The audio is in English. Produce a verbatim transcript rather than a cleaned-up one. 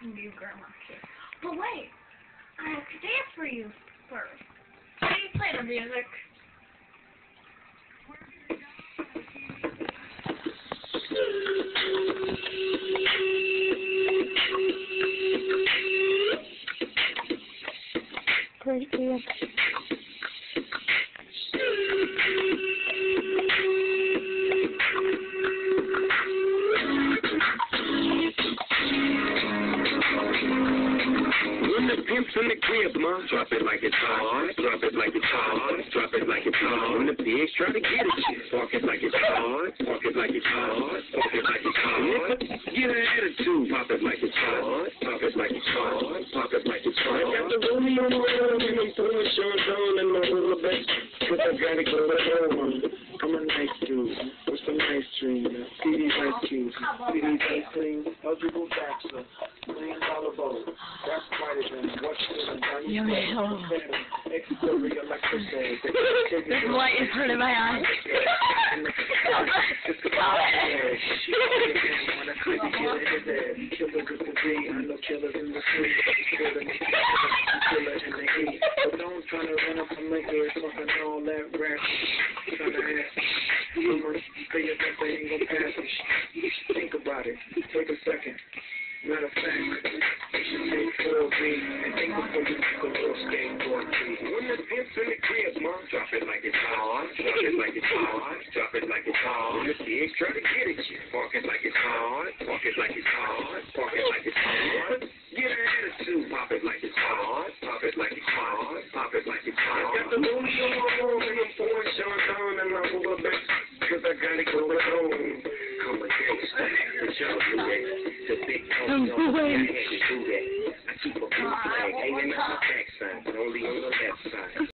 listen to you, Grandma. But wait, I have to dance for you first. So you play the music. Great dance. The pimps in the crib, ma. Drop it like it's hot. Drop it like it's hot. Drop it like it's hot. When the pigs try to get it, park it like it's hot. Park it like it's hot. Park it like it's hot. Get an attitude. Pop it like it's hot. Pop it like it's hot. Pop it like it's hot. I got the rollie on the road and I'm throwing shorts on and my little back. Cause I gotta go to home. I'm a nice dude with some nice dreams. See these ice cubes. See these ice creams. Eligible bachelor. Million dollar bowl. That's brighter than what's in the Yo, yo. Exterior electric. This light is hurting my eyes. Killers with the D, I know killers in the street. Killer in the heat. But don't try to run up on my ear, talking all that rap. Trying to ask me. I'm gonna say it that they ain't gonna pass me. Think about it. Take a second. Matter of fact, take four B and think before you make a little skateboard G. When the pimp's in the crib, mom, drop it like it's hot. Drop it like it's hot. Drop it like it's hot. When the pigs try to get it, park it like it's hot. Park it like it's hot. Park it like it's hot. Get an attitude. Pop it like it's hot. Pop it like it's hot. Pop it like it's hot. I got the rollie on my road and I'm pouring Sean down and I'm over back. Cause I gotta go home. I'm a gangster. But y'all do that. The big I'm going. I keep a blue flag hanging out my backside, but only on the left side.